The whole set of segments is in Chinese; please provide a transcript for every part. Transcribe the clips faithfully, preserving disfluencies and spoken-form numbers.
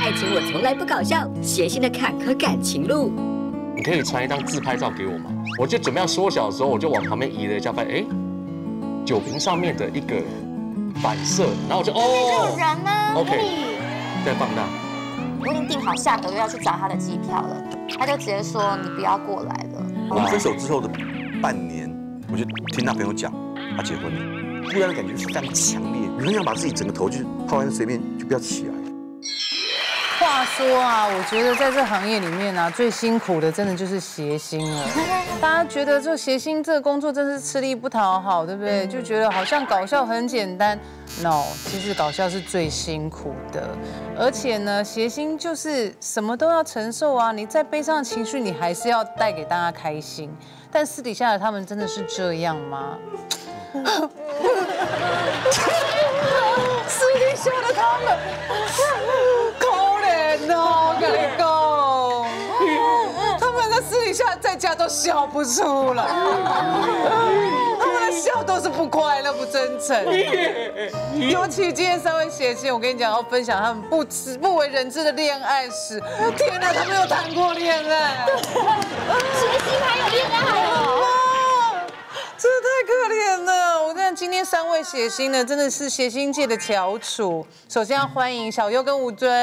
爱情我从来不搞笑，谐星的坎坷感情路。 你可以传一张自拍照给我吗？我就准备要缩小的时候，我就往旁边移了一下，发现哎，酒瓶上面的一个反射，然后我就哦， 有人呢 ，OK， 再放大。 我已经订好下个月要去找他的机票了，他就直接说你不要过来了。 我们分手之后的半年，我就听他朋友讲，他结婚了，突然的感觉是非常强烈，你很想把自己整个头就是泡在水面，就不要起来。 话说啊，我觉得在这行业里面啊，最辛苦的真的就是谐星了。大家觉得做谐星这个工作真是吃力不讨好，对不对？就觉得好像搞笑很简单 ，no， 其实搞笑是最辛苦的。而且呢，谐星就是什么都要承受啊，你再悲伤的情绪，你还是要带给大家开心。但私底下的他们真的是这样吗？私底下的他们。我跟你讲，他们在私底下在家都笑不出来，他们的笑都是不快乐、不真诚。尤其今天三位谐星，我跟你讲，要分享他们不知不为人知的恋爱史。天哪，他们有谈过恋爱？ 谐星还有恋爱哦！ 真的太可怜了！我看今天三位谐星呢，真的是谐星界的翘楚。首先要欢迎小优跟吴尊。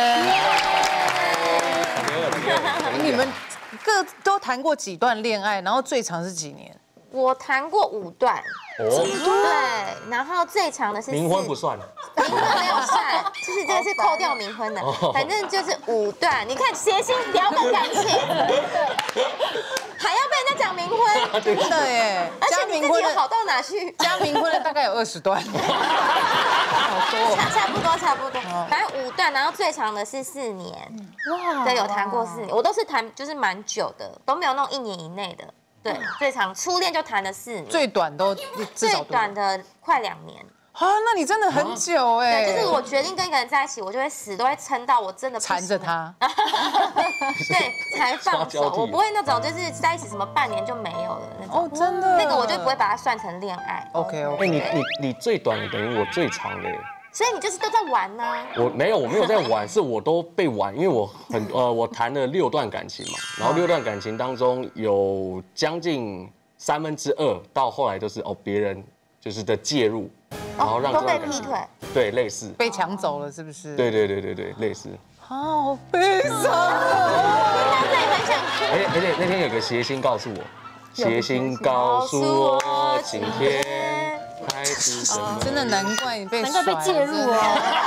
你们各都谈过几段恋爱，然后最长是几年？ 我谈过五段， 哦， 对，然后最长的是冥婚不算， 冥婚没有算，就是这个是扣掉冥婚的，反正就是五段。你看谐星聊个感情，还要被人家讲冥婚， 真的耶！ 而且你自己有好到哪去？ 加冥婚的大概有二十段，好多， 差差不多差不多，反正五段，然后最长的是四年，哇，对，有谈过四年，我都是谈就是蛮久的，都没有那种一年以内的。对，最长初恋就谈了四年， 最短都最短的快两年。 啊，那你真的很久哎！ 对，就是我决定跟一个人在一起，我就会死都会撑到我真的缠着他， 对，才放手。我不会那种就是在一起什么半年就没有了那种。 哦，真的， 那个我就不会把它算成恋爱。 OK OK。 哎，你你你最短的等于我最长的。 所以你就是都在玩呢？ 我没有，我没有在玩，是我都被玩，因为我很呃，我谈了六段感情嘛，然后六段感情当中有将近三分之二到后来都是哦别人就是的介入，然后让都被劈腿， 对，类似被抢走了是不是？ 对对对对对，类似。 好悲伤啊！那你很想哭。 而且而且那天有个谐星告诉我，谐星告诉我今天。 真的难怪你被难怪被介入哦！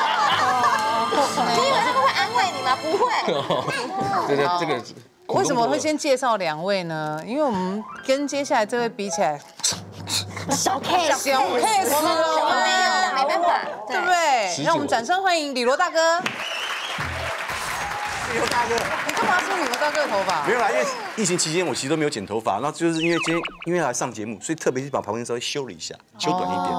你以为他们会安慰你吗？不会。 这个这个为什么会先介绍两位呢？因为我们跟接下来这位比起来， 小 case 小 case 了， 我没有，没办法， 对不对？让我们掌声欢迎李罗大哥。 李罗大哥， 你干嘛梳李罗大哥的头发？ 没有啦，因为疫情期间我其实都没有剪头发，然后就是因为今天因为来上节目，所以特别是把旁边稍微修了一下，修短一点。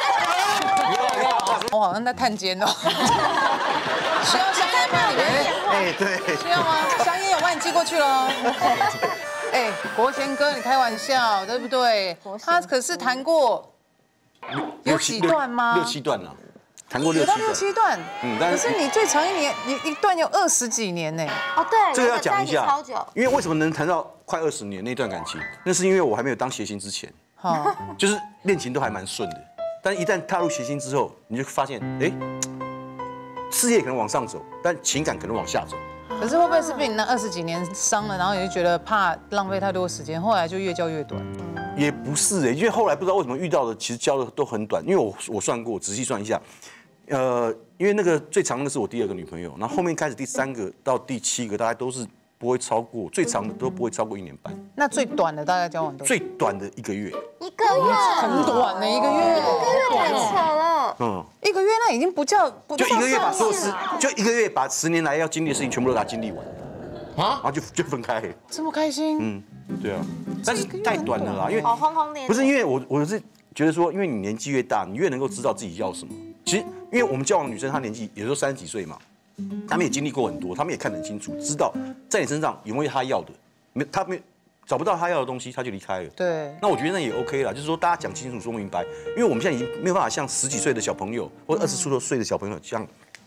我好像在探监哦。需要香烟吗？你们？ 哎，对。 需要吗？香烟有帮你寄过去喽。哎，国贤哥，你开玩笑对不对？他可是谈过有几段吗？ 六七段了。谈过六七段， 六七段， 嗯，但可是你最长一年，一一段有二十几年呢。 哦，对， 这个要讲一下， 超久。 因为为什么能谈到快二十年那段感情？那是因为我还没有当谐星之前，好，就是恋情都还蛮顺的。但一旦踏入谐星之后，你就发现，哎，事业可能往上走，但情感可能往下走。 可是会不会是被你那二十几年伤了，然后你就觉得怕浪费太多时间，后来就越交越短？ 也不是哎，因为后来不知道为什么遇到的，其实交的都很短。因为我我算过，仔细算一下。呃，因为那个最长的是我第二个女朋友，然后后面开始第三个到第七个，大概都是不会超过，最长的都不会超过一年半。 那最短的大概交往多久？ 最短的一个月。 一个月， 很短的一个月， 一个月太扯了。 嗯， 一个月那已经不叫不就一个月把所有事，就一个月把十年来要经历的事情全部都给他经历完，啊，然后就就分开。 这么开心？ 嗯，对啊，但是太短了啦，因为好轰轰烈烈。 不是因为我我是觉得说，因为你年纪越大，你越能够知道自己要什么。其实，因为我们交往的女生，她年纪也就三十几岁嘛，她们也经历过很多，她们也看得很清楚，知道在你身上有没有她要的，没她没找不到她要的东西，她就离开了。 对。 那我觉得那也 OK 啦，就是说大家讲清楚、说明白，因为我们现在已经没有办法像十几岁的小朋友或者二十出头岁的小朋友这样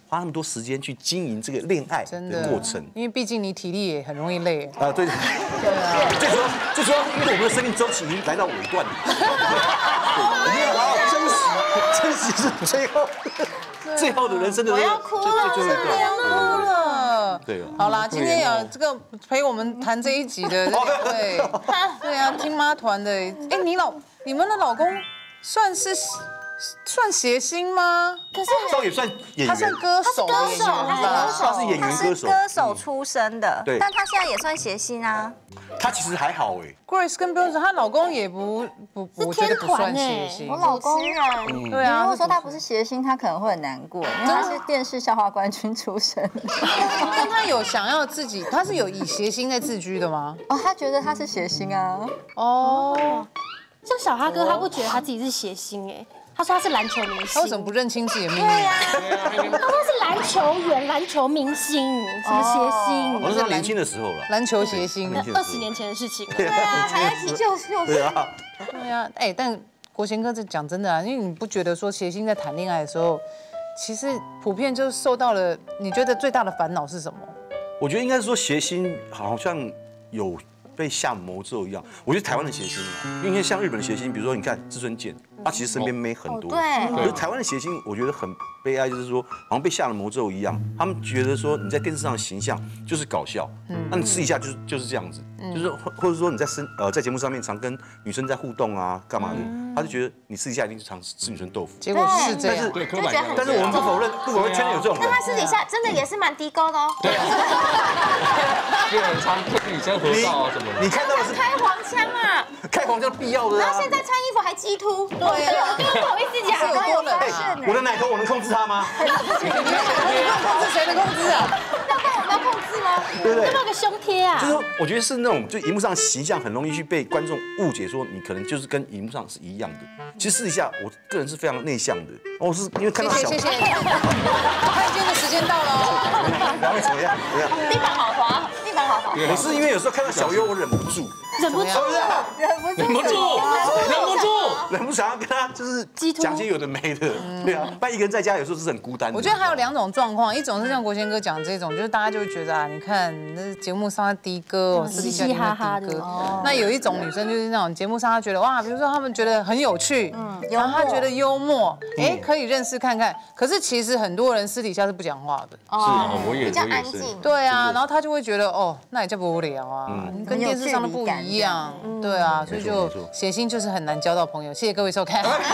花那么多时间去经营这个恋爱的过程。 因为毕竟你体力也很容易累啊，对。对啊。最主要，最主要，因为我们的生命周期已经来到尾段了，我们要好好珍惜，珍惜是最后最后的人生的我要哭了， 最后一段。 哭了。 对。 好啦，今天有这个陪我们谈这一集的这两位，对啊，听妈团的。哎，你老你们的老公算是。算谐星吗？ 可是这也算演员， 他算歌手， 歌手， 他是演员歌手， 歌手出身的， 对， 但他现在也算谐星啊。 他其实还好哎 ，Grace 跟 Bill 她老公也不不，我觉得不算谐星。 我老公人， 对啊， 如果说他不是谐星，他可能会很难过，因为他是电视笑话冠军出身。 但他有想要自己，他是有以谐星在自居的吗？ 哦，他觉得他是谐星啊。 哦， 像小哈哥，他不觉得他自己是谐星哎。他说他是篮球明星， 他为什么不认清自己的命运？ 对呀，他说是篮球员、篮球明星，什么谐星？ 我是他年轻的时候了， 篮球谐星， 二十年前的事情了。 对啊，还要提救救。 对啊， 对啊，哎，但国贤哥这讲真的啊，因为你不觉得说谐星在谈恋爱的时候，其实普遍就是受到了，你觉得最大的烦恼是什么？ 我觉得应该是说谐星好像有被下魔咒一样。我觉得台湾的谐星啊，因为像日本的谐星，比如说你看志村健。他其实身边妹很多， 对。 可是台湾的谐星，我觉得很悲哀，就是说好像被下了魔咒一样。他们觉得说你在电视上的形象就是搞笑，那你私底下就是就是这样子，就是或者说你在生呃在节目上面常跟女生在互动啊，干嘛的，他就觉得你私底下一定是常吃女生豆腐。 结果是这样， 对， 就觉得很。 但是我们不否认，不否认圈内有这种人。 那他私底下真的也是蛮低高的哦。 对。就很常跟女生合照啊什么的。 你看到的是开黄腔啊， 开黄腔必要的。 然后现在穿衣服还激凸。 对呀。 不好意思讲， 我有发现。我的奶头我能控制它吗？ 你能控制谁能控制啊？ 要看我们要控制吗？ 对不对？ 要不要个胸贴啊？ 就是我觉得是那种就荧幕上形象很容易去被观众误解，说你可能就是跟荧幕上是一样的。其实私底下我个人是非常内向的。我是因为看到小， 谢谢谢谢。看今天的时间到了。 然后怎么样？怎么样？ 地板好滑，地板好滑。 我是因为有时候看到小优，我忍不住。 忍不住， 忍不住， 忍不住，忍不住， 忍不住想要跟他就是讲些有的没的，对啊，不然一个人在家有时候是很孤单的。 我觉得还有两种状况，一种是像国贤哥讲这种，就是大家就会觉得啊，你看那节目上的的哥哦，私底下里面的的哥。那有一种女生就是那种节目上她觉得哇，比如说他们觉得很有趣，嗯，然后她觉得幽默，哎，可以认识看看。可是其实很多人私底下是不讲话的。 是，我也比较安静。 对啊，然后他就会觉得哦，那也叫不无聊啊，跟电视上的不一样。对啊，所以就谐星就是很难交到朋友。谢谢各位收看。交朋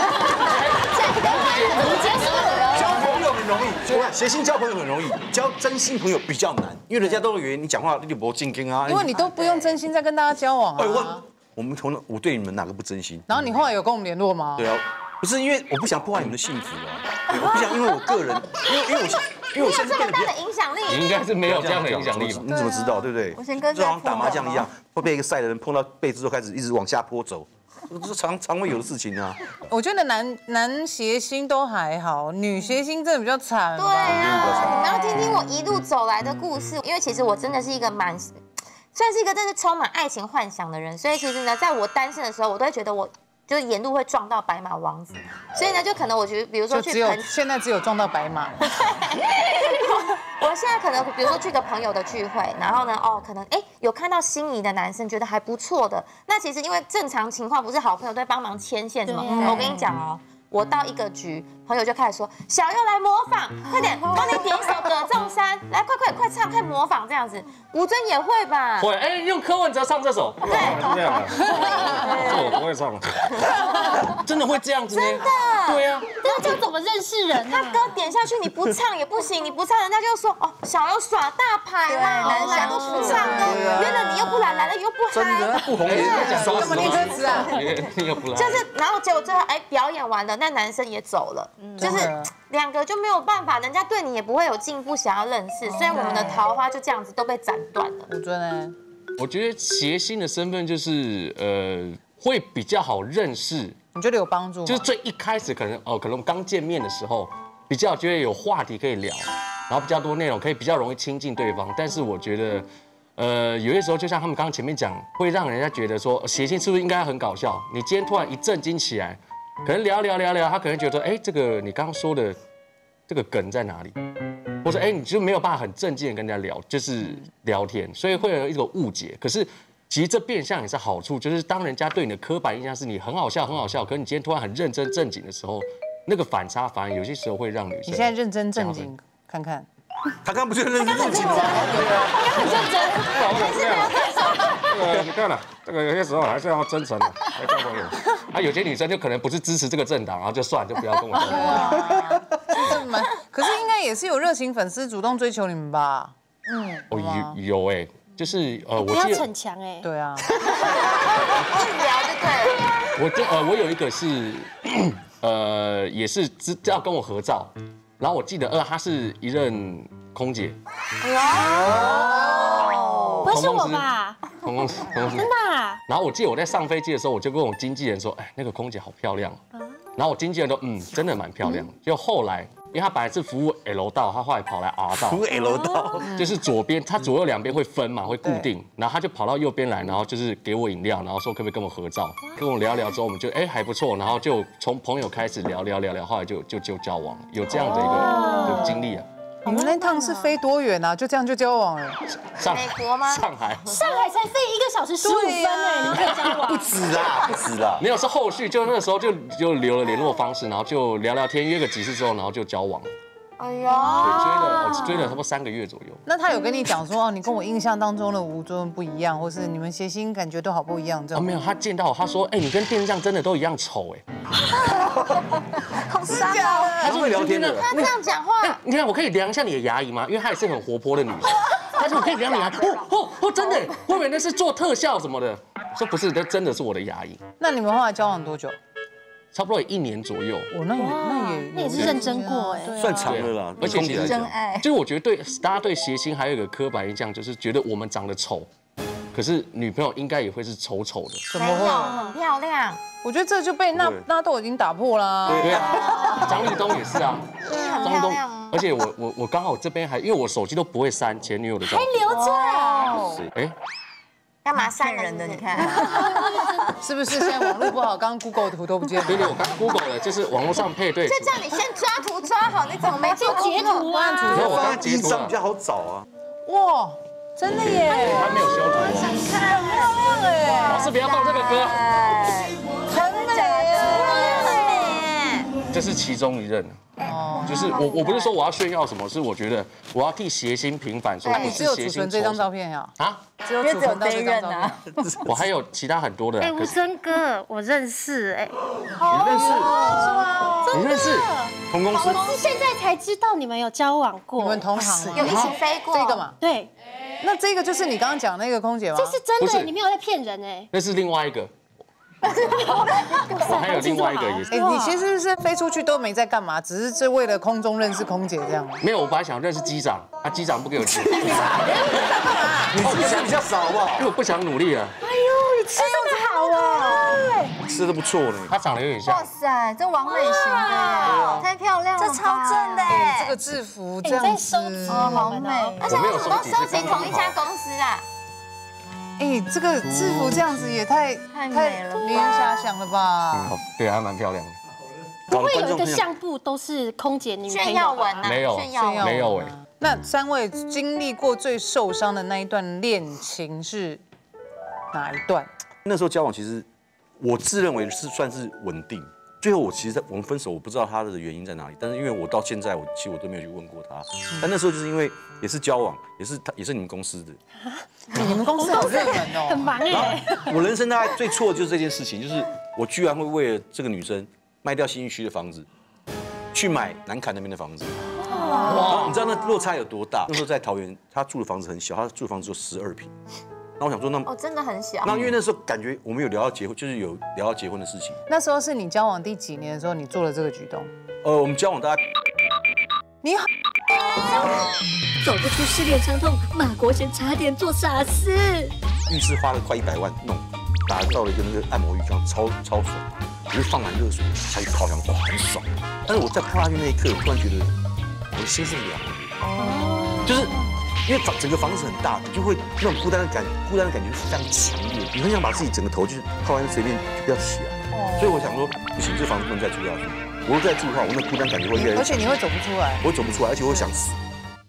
友很容易，我看谐星交朋友很容易，交真心朋友比较难，因为人家都以为你讲话你不正经啊。 因为你都不用真心在跟大家交往啊。 我我们同我对你们哪个不真心？ 然后你后来有跟我们联络吗？ 对啊，不是因为我不想破坏你们的幸福啊，我不想因为我个人，因为因为我因为我现在变得比较影响力， 你应该是没有这样的影响力吧？ 你怎么知道，对不对？就好像打麻将一样，会被一个赛的人碰到背之后开始一直往下坡走，这是常常会有的事情啊。 我觉得男男谐星都还好，女谐星真的比较惨。 对啊，然后听听我一路走来的故事，因为其实我真的是一个蛮，算是一个真是充满爱情幻想的人，所以其实呢，在我单身的时候，我都会觉得我。就是沿路会撞到白马王子，所以呢，就可能我觉得，比如说去只现在只有撞到白马。 我现在可能比如说去个朋友的聚会，然后呢，哦，可能哎有看到心仪的男生，觉得还不错的，那其实因为正常情况不是好朋友都会帮忙牵线什么，我跟你讲哦。我到一个局，朋友就开始说：“小优来模仿，快点，帮你点一首《葛仲山》，来，快快快唱，快模仿这样子。”吴尊也会吧？ 会，哎，用柯文哲唱这首， 对， 这样的，这我不会唱，真的会这样子？ 真的， 对啊， 那这怎么认识人？ 他歌点下去，你不唱也不行，你不唱，人家就说：“哦，小优耍大牌啦，男生都不唱歌，约了你又不来，来了又不嗨， 真的不红也耍什么念歌词啊？ 又不来， 就是，然后结果最后哎表演完了。”那男生也走了，就是两个就没有办法，人家对你也不会有进一步想要认识，所以我们的桃花就这样子都被斩断了。 吴尊呢？ 我觉得谐星的身份就是呃会比较好认识， 你觉得有帮助吗？ 就是最一开始可能哦，可能刚见面的时候比较觉得有话题可以聊，然后比较多内容可以比较容易亲近对方。但是我觉得呃有些时候就像他们刚刚前面讲，会让人家觉得说谐星是不是应该很搞笑？你今天突然一震惊起来。可能聊聊聊聊，他可能觉得，哎，这个你刚刚说的这个梗在哪里？ 或者哎你就没有办法很正经的跟人家聊，就是聊天，所以会有一个误解。可是其实这变相也是好处，就是当人家对你的刻板印象是你很好笑很好笑，可是你今天突然很认真正经的时候，那个反差反而有些时候会让女生。 你现在认真正经看看。 他刚不就认真正经吗？ 他很认真， 还是没有感受。呃，你看了，这个有些时候还是要真诚的来交朋友。啊，有些女生就可能不是支持这个政党，然后就算就不要跟我交朋友。 这蛮，可是应该也是有热情粉丝主动追求你们吧？嗯， 哦，有有哎，就是呃，我不要记得逞强哎。 对啊。 去聊就对了。 我就呃，我有一个是，呃，也是知要跟我合照。然后我记得，呃，她是一任空姐， 哦，不会是我吧？ 同公司，同公司， 真的啊？ 然后我记得我在上飞机的时候，我就跟我经纪人说，哎，那个空姐好漂亮。然后我经纪人都，嗯，真的蛮漂亮。就后来，因为她本来是服务 L 道，她后来跑来 R 道， 服务 L 道， 就是左边，她左右两边会分嘛，会固定。然后她就跑到右边来，然后就是给我饮料，然后说可不可以跟我合照，跟我聊聊之后，我们就哎还不错，然后就从朋友开始聊聊聊聊，后来就就就交往了，有这样的一个经历啊。 你们那趟是飞多远啊？就这样就交往了？ 上美国吗？ 上海。 上海才飞一个小时十五分哎，你可以交往？ 不止啦，不止啦。 没有，是后续，就那时候就就留了联络方式，然后就聊聊天，约个几次之后，然后就交往了。 哎对，追呦， 了我追了差不多三个月左右。 那他有跟你讲说哦，你跟我印象当中的吴尊不一样，或是你们谐星感觉都好不一样这哦， 种？ 没有，他见到我，他说，哎，你跟电视上真的都一样丑哎。 好伤哦。 他是会聊天的。 他这样讲话， 你看，我可以量一下你的牙龈吗？因为她也是很活泼的女生。她说我可以量你牙龈，哦哦哦，真的，我以为那是做特效什么的。说不是，那真的是我的牙龈。 那你们后来交往多久？ 差不多有一年左右。 我那也那也那也是认真过哎。 算长了啦， 而且其实真爱。 就是我觉得对大家对谐星还有一个刻板印象，就是觉得我们长得丑，可是女朋友应该也会是丑丑的。 怎么会？ 没有，很漂亮。 我觉得这就被那那都已经打破啦。 对啊，张立东也是啊， 很张立东漂亮啊， 而且我我我刚好这边还因为我手机都不会删前女友的照还片， 留着。 哎， 干嘛删骗人的，你看。 是不是现在网络不好？刚刚 Google 图都不见了。 对对，我刚 Google 了，就是网络上配对， 就叫你先抓图抓好，你怎么没做截图啊？ 没有我刚放在第一截图了张比，较好找啊。 哇，真的耶！ 他没有修图哦。 看漂亮哎， 老师不要放这个歌， 很美。 这是其中一任。哦，就是我我不是说我要炫耀什么，是我觉得我要替谐星平反，说不你只有储是谐星存这张丑照片呀？ 啊， 只有储存到这张照片。 我还有其他很多的。 哎，吴可是尊哥，我认识哎。 你认识？ 你认识？ 同公司？ 我是现在才知道你们有交往过。 你们同行吗？ 有一起飞过这个嘛？ 对， 那这个就是你刚刚讲那个空姐吗？ 这是真不是的，你没有在骗人哎。 那是另外一个。我还有另外一个也是。 哎，你其实是飞出去都没在干嘛，只是是为了空中认识空姐这样。 没有，我本来想认识机长，他机长不给我去，因你吃的比较少好不好？ 为我不想努力了。 哎呦，你吃这么好哦。 吃的不错呢。 他长得有点像哇，塞，这完美型的， 太漂亮了， 这超正的哎，这个哎， 制服哎这样子你在收集， 哦，好美。 而且为什么都收集同一家公司啊？ 哎，这个制服这样子也太太美了吧令人遐想了吧？ 嗯，对，还蛮漂亮的。 不会有一个相簿都是空姐女朋友吧炫耀文啊， 没有炫耀文。 没有哎。 那三位经历过最受伤的那一段恋情是哪一段？ 那时候交往其实我自认为是算是稳定。最后我其实我们分手，我不知道他的原因在哪里，但是因为我到现在我其实我都没有去问过他。但那时候就是因为也是交往，也是他也是你们公司的。 你们公司好热门很哦。 忙哎。 我人生大概最错的就是这件事情，就是我居然会为了这个女生卖掉信义区的房子，去买南坎那边的房子。哇！你知道那落差有多大？那时候在桃园，他住的房子很小，他住的房子只有十二平。那我想说，那哦，真的很小。 那因为那时候感觉我们有聊到结婚，就是有聊到结婚的事情。 那时候是你交往第几年的时候，你做了这个举动？ 呃，我们交往大概你好， 走不出失恋伤痛，马国贤差点做傻事。 浴室花了快一百万弄，打造了一个那个按摩浴缸，超超爽，我就放满热水，下去泡汤，哇，很爽。但是我在泡下去那一刻，我突然觉得我的心是凉的，哦，就是因为房整个房子很大，你就会那种孤单的感，孤单的感觉是非常强烈，你很想把自己整个头就是泡在水里面就不要起来。所以我想说，不行，这房子不能再住下去。我如果再住的话，我那孤单感觉会越来越。 而且你会走不出来。 我走不出来，而且我会想死。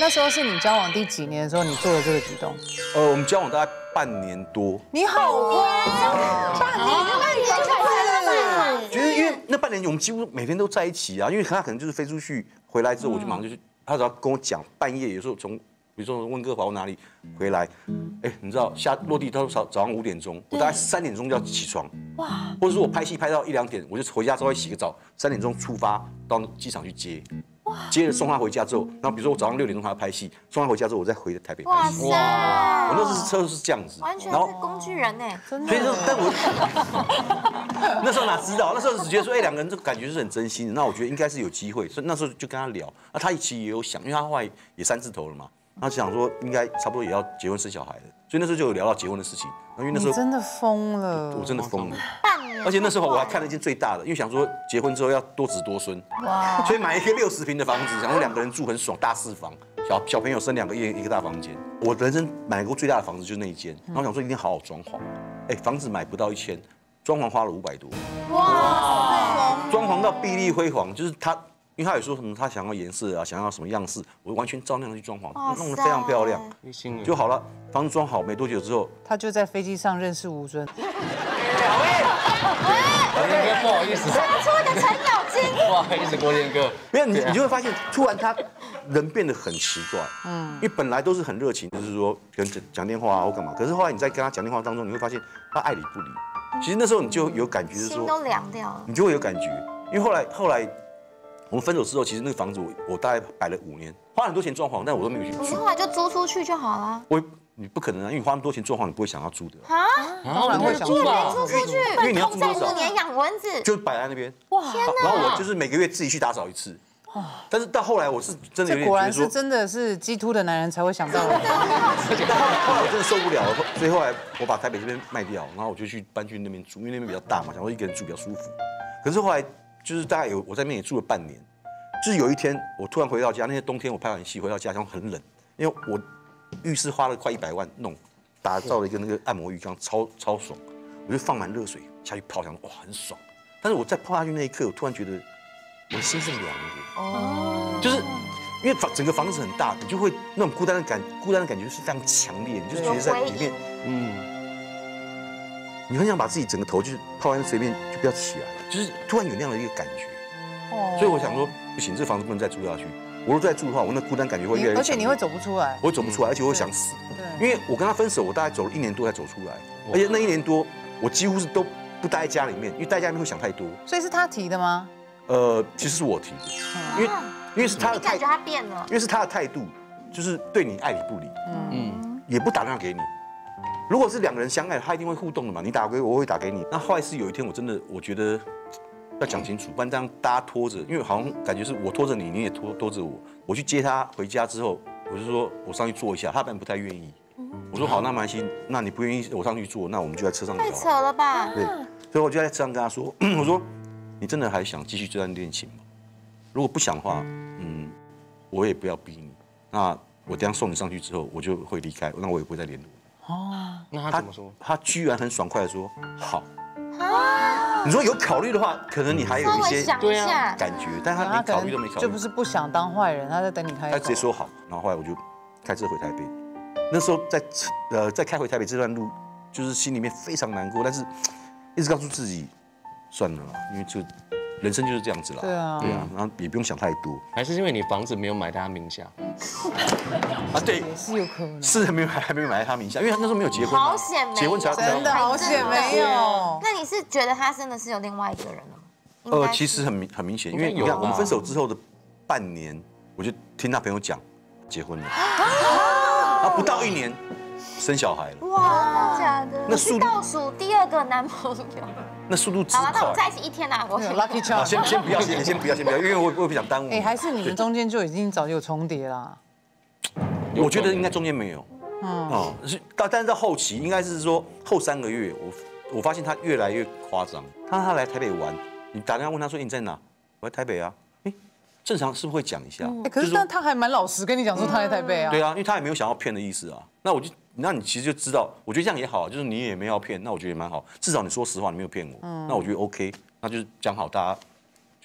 那时候是你交往第几年的时候，你做了这个举动？ 呃，我们交往大概半年多。 你好乖，半年半年就开始。 觉得因为那半年我们几乎每天都在一起啊，因为他可能就是飞出去回来之后，我就马上就去，他只要跟我讲，半夜有时候从比如说温哥华或哪里回来，哎，你知道下落地都早早上五点钟，我大概三点钟就要起床，哇，或者说我拍戏拍到一两点，我就回家之后洗个澡，三点钟出发到机场去接。接着送他回家之后，然后比如说我早上六点钟还要拍戏，送他回家之后，我再回台北拍戏。 哇塞！ 我那时车是这样子， 完全是工具人呢。 所以说，但我那时候哪知道？那时候只觉得说，哎，两个人这个感觉是很真心的。那我觉得应该是有机会，所以那时候就跟他聊。那他其实也有想，因为他后来也三字头了嘛，他想说应该差不多也要结婚生小孩了，所以那时候就有聊到结婚的事情。因为那时候你真的疯了， 我真的疯了。 半年， 而且那时候我还看了一件最大的，因为想说结婚之后要多子多孙，哇，所以买一个六十平的房子，想说两个人住很爽，大四房，小小朋友生两个，一一个大房间。我人生买过最大的房子就是那一间，然后想说一定好好装潢，哎，房子买不到一千，装潢花了五百多，哇，装潢到碧丽辉煌，就是他。因为他有说什么，他想要颜色啊，想要什么样式，我完全照那样去装潢，弄得非常漂亮，就好了。房子装好没多久之后， 他就在飞机上认识吴尊。 两位，国建哥不好意思， 他出一个程咬金。 不好意思，国建哥， 没有你，你就会发现突然他人变得很奇怪，嗯，因为本来都是很热情，就是说跟讲讲电话啊或干嘛，可是后来你在跟他讲电话当中，你会发现他爱理不理。其实那时候你就有感觉，就是说心都凉掉了， 你就会有感觉，因为后来后来。我们分手之后，其实那个房子我我大概摆了五年，花很多钱装潢，但我都没有去住。 你后来就租出去就好了。 我你不可能啊，因为你花那么多钱装潢，你不会想要租的。 啊？ 当然会想租啊，租出去， 因为你要租多少？ 五年养蚊子， 就摆在那边。哇！然后我就是每个月自己去打扫一次。但是到后来我是真的有点果然是真的是鸡突的男人才会想到我。 但后来我真的受不了了，所以后来我把台北这边卖掉，然后我就去搬去那边住，因为那边比较大嘛，想说一个人住比较舒服。可是后来就是大概有我在那边也住了半年。就是有一天，我突然回到家，那天冬天我拍完戏回到家，然后很冷，因为我浴室花了快一百万弄，打造了一个那个按摩浴缸，超超爽，我就放满热水下去泡，想哇很爽。但是我在泡下去那一刻，我突然觉得我的心是凉的，哦，就是因为房整个房子很大，你就会那种孤单的感，孤单的感觉是非常强烈，你就觉得在里面，嗯，你很想把自己整个头就是泡完水面就不要起来，就是突然有那样的一个感觉。所以我想说，不行，这房子不能再住下去。我如果再住的话，我那孤单感觉会越来越强。 而且你会走不出来， 我会走不出来，而且我会想死。因为我跟他分手，我大概走了一年多才走出来，而且那一年多，我几乎是都不待在家里面，因为待在家里面会想太多。 所以是他提的吗？ 呃，其实是我提的，因为因为是他的态度， 你感觉他变了， 因为是他的态度，就是对你爱理不理，嗯，也不打电话给你。如果是两个人相爱，他一定会互动的嘛，你打给我，我会打给你。那后来是有一天，我真的我觉得。要讲清楚，不然这样大家拖着，因为好像感觉是我拖着你，你也拖拖着我。我去接他回家之后，我就说我上去坐一下，他本来不太愿意。我说好，那没关系，那你不愿意我上去坐，那我们就在车上聊。 太扯了吧？ 对，所以我就在车上跟他说，我说你真的还想继续这段恋情吗？如果不想的话，嗯，我也不要逼你。那我等下送你上去之后，我就会离开，那我也不会再联络。 哦，那他怎么说？ 他居然很爽快的说好。你说有考虑的话，可能你还有一些对啊感觉，但他连考虑都没考虑， 就不是不想当坏人，他在等你开口。 他直接说好，然后后来我就开车回台北。那时候在呃在开回台北这段路，就是心里面非常难过，但是一直告诉自己算了啦，因为就人生就是这样子啦。 对啊， 对啊，然后也不用想太多。 还是因为你房子没有买在他名下啊？对， 也是有可能。 是还没有还没有买在他名下，因为他那时候没有结婚。 好险没有， 结婚才真的好险没有。 那你是觉得他真的是有另外一个人了吗？ 呃，其实很明很明显，因为你看我们分手之后的半年，我就听他朋友讲结婚了，啊，不到一年生小孩了。 哇，假的？ 那速度倒数第二个男朋友。 那速度之快。 好了，那我们在一起一天啦，我 lucky charm。 先先不要，先先不要，先不要，因为我我也不想耽误。 哎，还是你们中间就已经早就有重叠啦。 我觉得应该中间没有。嗯。哦，是到但是到后期应该是说后三个月，我我发现他越来越夸张。他他来台北玩，你打电话问他说你在哪？我在台北啊。哎，正常是不是会讲一下？ 哎，可是但他还蛮老实跟你讲说他在台北啊。 对啊，因为他也没有想要骗的意思啊。那我就。那你其实就知道，我觉得这样也好，就是你也没有骗，那我觉得也蛮好，至少你说实话，你没有骗我，那我觉得 OK，那就是讲好，大家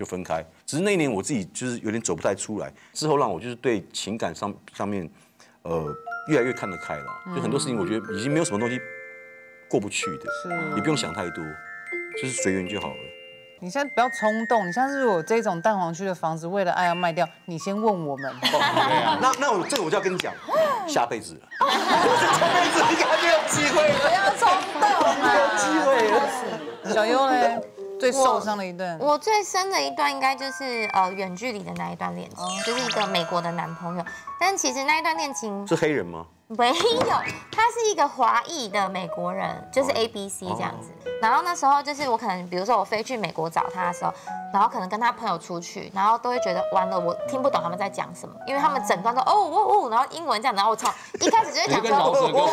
就分开。只是那一年我自己就是有点走不太出来，之后让我就是对情感上上面，呃，越来越看得开了。就很多事情我觉得已经没有什么东西过不去的， 是也不用想太多，就是随缘就好了。 你现在不要冲动，你像是我这种蛋黄区的房子，为了爱要卖掉，你先问我们。 那那我这个我就要跟你讲，下辈子了，这辈子应该没有机会了， 不要冲动， 没有机会了。 小优呢？最受伤的一段， 我最深的一段应该就是呃远距离的那一段恋情，就是一个美国的男朋友。但其实那一段恋情是黑人吗？ 没有，他是一个华裔的美国人，就是 A B C 这样子。然后那时候就是我可能，比如说我飞去美国找他的时候，然后可能跟他朋友出去，然后都会觉得完了，我听不懂他们在讲什么，因为他们整段都哦哦哦，然后英文这样，然后我从一开始就会讲说，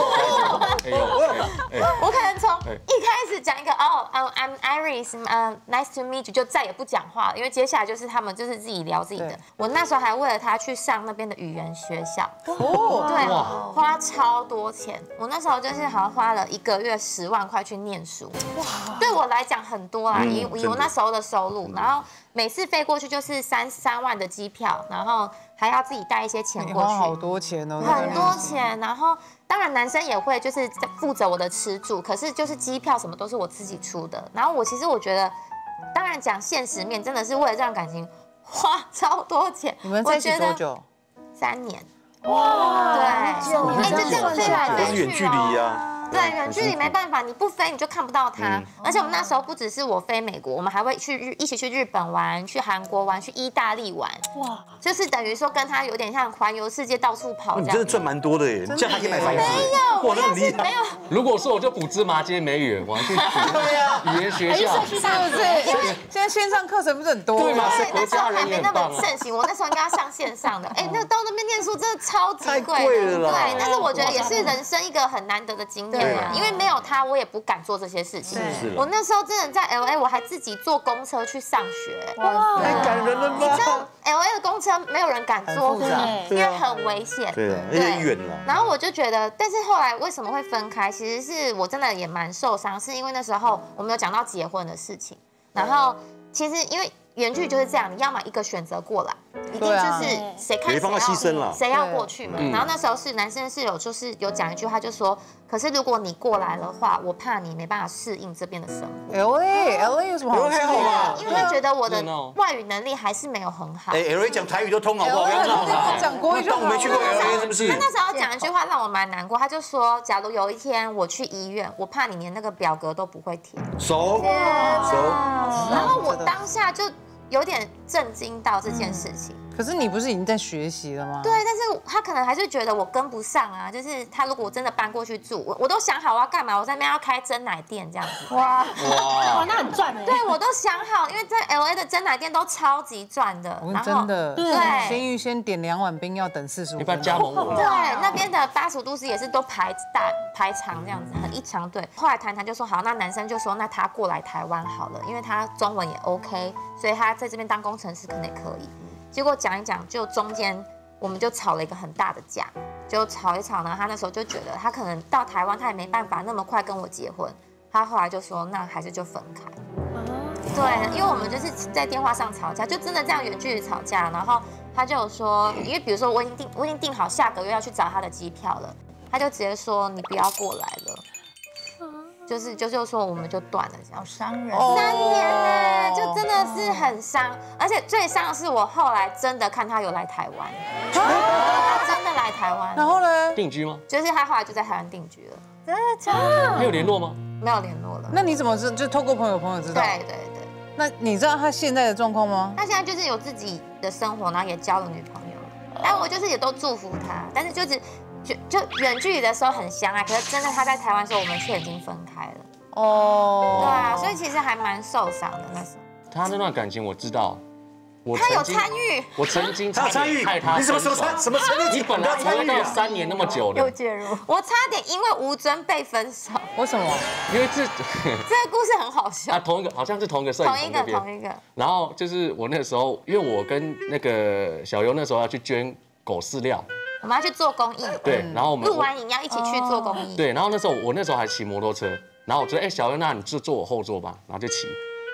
我可能从一开始讲一个哦，嗯 ，I'm Iris， 嗯 ，Nice to meet you， 就再也不讲话了，因为接下来就是他们就是自己聊自己的。我那时候还为了他去上那边的语言学校，哦，对，花超多钱。我那时候就是好像花了一个月十万块去念书，哇，对我来讲很多啊，以以我那时候的收入，然后每次飞过去就是三三万的机票，然后还要自己带一些钱过去， 花好多钱哦， 很多钱。然后当然男生也会就是负责我的吃住，可是就是机票什么都是我自己出的。然后我其实我觉得，当然讲现实面，真的是为了这段感情花超多钱。 你们在一起多久？ 三年。哇，对，哎，就这样飞来飞去， 都是远距离呀。 对，远距离没办法，你不飞你就看不到他。而且我们那时候不只是我飞美国，我们还会去日一起去日本玩，去韩国玩，去意大利玩。哇，就是等于说跟他有点像环游世界，到处跑这样。 你真的赚蛮多的耶，这样还可以买房子。 没有，我要是没有。 如果说我就补芝麻街美语，我要去语言学校， 是不是？现在线上课程不是很多吗？ 对嘛， 那时候还没那么盛行，我那时候应该要上线上的。哎，那到那边念书真的超级贵， 太贵了。 对，但是我觉得也是人生一个很难得的经验啊，因为没有他，我也不敢做这些事情。我那时候真的在 L A， 我还自己坐公车去上学。 哇，太感人了吧！ 你知道 L A 的公车没有人敢坐，因为很危险。 对啊，有点远了。 然后我就觉得，但是后来为什么会分开？其实是我真的也蛮受伤，是因为那时候我们有讲到结婚的事情。然后其实因为远距离就是这样，你要么一个选择过来，一定就是谁看谁要谁要过去嘛。然后那时候是男生室友就是有讲一句话，就说：可是如果你过来的话，我怕你没办法适应这边的生活。 L A L A 有什么好？ 还好吧， 因为他觉得我的外语能力还是没有很好。 哎 ，L A 讲台语都通好不好？不要讲讲国语就好。 但我没去过 L A， 是不是？ 他那时候讲一句话让我蛮难过，他就说：假如有一天我去医院，我怕你连那个表格都不会填。 熟熟。 然后我当下就有点震惊到这件事情。 可是你不是已经在学习了吗？ 对，但是他可能还是觉得我跟不上啊。就是他如果我真的搬过去住，我我都想好我要干嘛，我在那边要开珍奶店这样子。哇哇，那很赚哎。 对，我都想好，因为在 L A 的珍奶店都超级赚的。 然后真的， 对， 先预先点两碗冰要等四十五分钟。 一般加盟我。 对，那边的八十五度 C 也是都排大排长这样子，很一长队。后来谈谈就说好，那男生就说那他过来台湾好了，因为他中文也 OK， 所以他在这边当工程师可能也可以。结果讲一讲，就中间我们就吵了一个很大的架，就吵一吵呢。他那时候就觉得他可能到台湾，他也没办法那么快跟我结婚。他后来就说，那还是就分开。对，因为我们就是在电话上吵架，就真的这样远距离吵架。然后他就有说，因为比如说我已经订，我已经订好下个月要去找他的机票了，他就直接说你不要过来了。就是就就说我们就断了这样， 好伤人。 三年呢，就真的是很伤，而且最伤的是我后来真的看他有来台湾，他真的来台湾， 然后呢？ 定居吗？ 就是他后来就在台湾定居了。 真的假的？ 没有联络吗？ 没有联络了。 那你怎么知？就透过朋友朋友知道？ 对对对。 那你知道他现在的状况吗？ 他现在就是有自己的生活，然后也交了女朋友了。但我就是也都祝福他，但是就是就就远距离的时候很相爱，可是真的他在台湾的时候，我们却已经分开了。哦，对啊，所以其实还蛮受伤的那时候。 他那段感情我知道，我他有参与， 我曾经他参与， 害他， 你什么什么参什么参与？ 你本来活到三年那么久的， 又介入， 我差点因为吴尊被分手。 为什么？ 因为这这个故事很好笑啊，同一个好像是同一个摄影同一个同一个。 然后就是我那时候，因为我跟那个小优那时候要去捐狗饲料。 我们要去做公益， 对，然后我们录完影要一起去做公益。 对，然后那时候我那时候还骑摩托车，然后我觉得哎，小优，那你就坐我后座吧，然后就骑。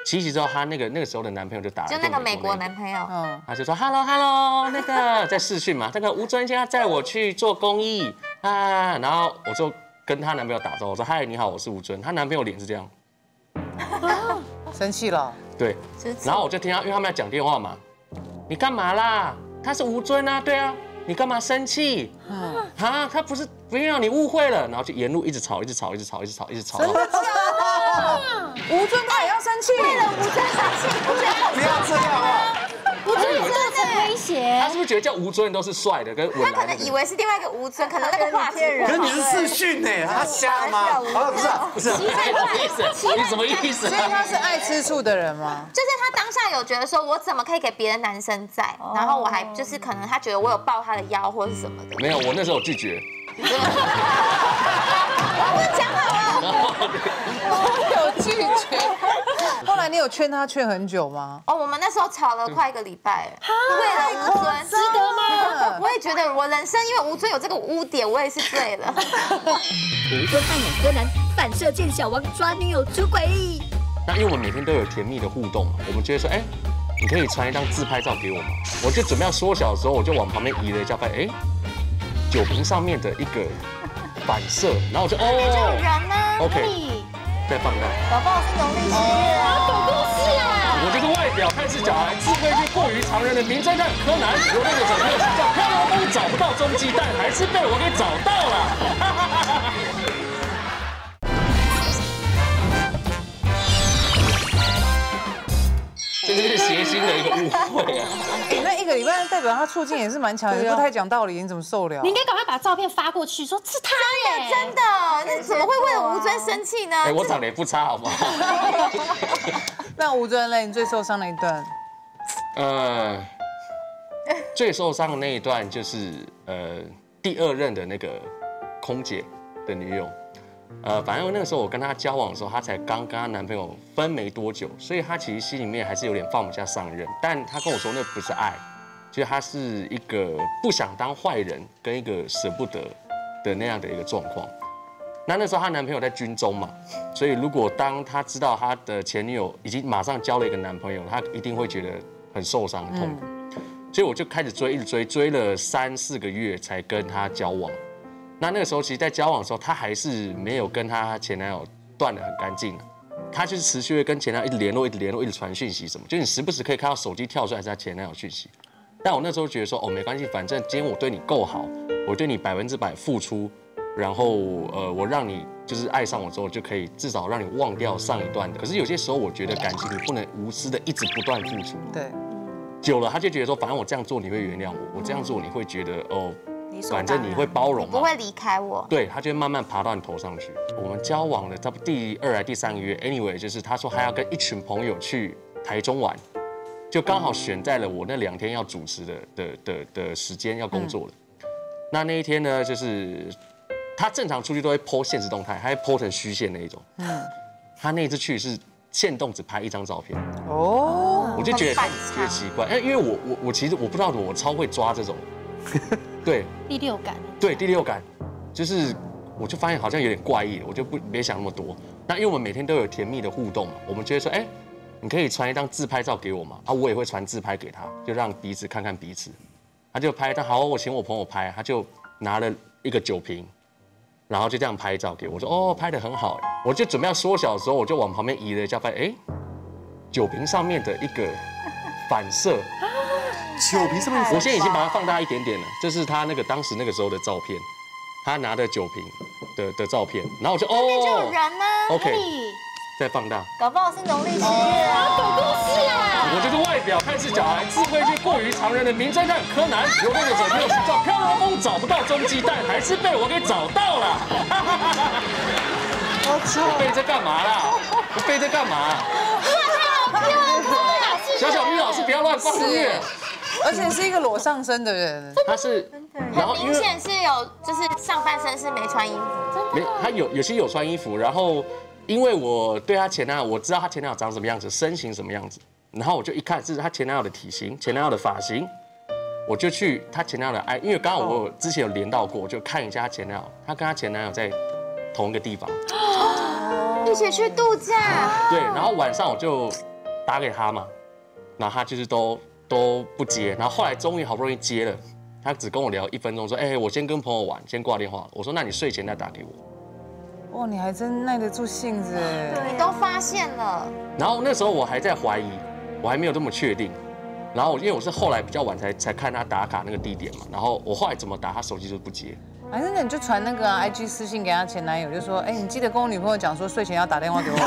七夕之后，她那个那个时候的男朋友就打来， 就那个美国男朋友， 嗯， 他就说 hello hello 那个在视讯嘛，那个吴尊现在载我去做公益啊，然后我就跟她男朋友打招呼，我说嗨你好，我是吴尊，她男朋友脸是这样， 生气了。 对，然后我就听他，因为他们在讲电话嘛，你干嘛啦？他是吴尊啊，对啊，你干嘛生气？啊，他不是不要你误会了，然后就沿路一直吵，一直吵，一直吵，一直吵，一直吵。 真的假的？吴尊他也要生气？ 为了吴尊生气，不觉得不要这样啊！ 我觉得有这层威胁他。是不是觉得叫吴尊都是帅的，跟他文莱可能以为是另外一个吴尊，可能那个画质不好可是你是视讯呢，他瞎吗？啊，不是啊不是啊， 什么意思？你什么意思？ 所以他是爱吃醋的人吗？ 就是他当下有觉得说，我怎么可以给别的男生在，然后我还就是可能他觉得我有抱他的腰或是什么的。 没有，我那时候有拒绝。 我不讲好了。 有拒绝。后来你有劝他劝很久吗？ 哦，我们那时候吵了快一个礼拜，为了吴尊， 值得吗？ 我也觉得我人生因为吴尊有这个污点，我也是醉了。 吴尊扮演柯南，反射剑小王抓女友出轨。 那因为我们每天都有甜蜜的互动嘛，我们就会说，哎，你可以传一张自拍照给我吗？我就准备要缩小的时候，我就往旁边移了一下，发现哎，酒瓶上面的一个反射，然后我就哦， 有人呢 ，OK， 再放大。 搞不好是农历七月啊。 狗故事啊！ 我就是外表看似小孩，智慧却过于常人的名侦探柯南，有那个整个找漂流风找不到踪迹，但还是被我给找到了。这就是谐星的一个误会啊！ 你那一个礼拜代表他处境也是蛮强的，不太讲道理，你怎么受了你？应该赶快把照片发过去，说是他耶！ 真的，那怎么会为了吴尊生气呢？ 哎，我长得也不差，好不好？ 那吴尊嘞，你最受伤的一段？ 呃，最受伤的那一段就是呃第二任的那个空姐的女友。呃，反正那个时候我跟她交往的时候，她才刚跟她男朋友分没多久，所以她其实心里面还是有点放不下上任。但她跟我说那不是爱，就是她是一个不想当坏人，跟一个舍不得的那样的一个状况。那那时候她男朋友在军中嘛，所以如果当她知道她的前女友已经马上交了一个男朋友，她一定会觉得很受伤、很痛苦。所以我就开始追，一直追，追了三四个月才跟她交往。那那个时候，其实，在交往的时候，她还是没有跟她前男友断得很干净。她就是持续会跟前男友一直联络，一直联络，一直传讯息什么，就你时不时可以看到手机跳出来是她前男友讯息。但我那时候觉得说，哦，没关系，反正今天我对你够好，我对你百分之百付出，然后呃，我让你就是爱上我之后，就可以至少让你忘掉上一段的。可是有些时候，我觉得感情你不能无私的一直不断付出。 对， 久了，他就觉得说，反正我这样做你会原谅我，我这样做你会觉得哦。反正你会包容嘛， 不会离开我。 对，他就会慢慢爬到你头上去。我们交往了差不多第二还第三个月 ，anyway， 就是他说还要跟一群朋友去台中玩，就刚好选在了我那两天要主持的的的的时间要工作了。那那一天呢，就是他正常出去都会 po 现实动态，还会 po 成虚线那一种。嗯，他那一次去是限动只拍一张照片。哦，我就觉得觉得奇怪，因为我我我其实我不知道我超会抓这种。对， 第六感， 对第六感，就是我就发现好像有点怪异，我就不别想那么多。那因为我们每天都有甜蜜的互动嘛，我们就会说，哎，你可以传一张自拍照给我嘛，啊，我也会传自拍给他，就让彼此看看彼此。他就拍一张，好，我请我朋友拍，他就拿了一个酒瓶，然后就这样拍照给我，我说，哦，拍得很好。我就准备要缩小的时候，我就往旁边移了一下，发现，哎，酒瓶上面的一个反射。 酒瓶上面， 我现在已经把它放大一点点了，这是他那个当时那个时候的照片，他拿的酒瓶的的照片，然后我就哦， 就有人呢 ，OK， 再放大， 搞不好是农历七月啊。 狗故事啊！ 我就是外表看似小孩，智慧却过于常人的名侦探柯南，有那个整个找漂流风找不到踪迹，但还是被我给找到了。我操！背这干嘛啦？我背这干嘛？小小咪老师不要乱放音乐。 而且是一个裸上身的人， 他是， 然后明显是有，就是上半身是没穿衣服， 没，他有有些有穿衣服，然后因为我对他前男友，我知道他前男友长什么样子，身形什么样子，然后我就一看是他前男友的体型，前男友的发型，我就去他前男友的 I， 因为刚好我之前有连到过，我就看一下他前男友，他跟他前男友在同一个地方， 一起去度假， 对，然后晚上我就打给他嘛，然后他就是都都不接，然后后来终于好不容易接了，他只跟我聊一分钟，说，哎，我先跟朋友玩，先挂电话。我说，那你睡前再打给我。 哇，你还真耐得住性子哎。 你都发现了。 然后那时候我还在怀疑，我还没有这么确定。然后因为我是后来比较晚才才看他打卡那个地点嘛，然后我后来怎么打，他手机就不接。 反正你就传那个 I G 私信给他前男友，就说，哎，你记得跟我女朋友讲说睡前要打电话给我。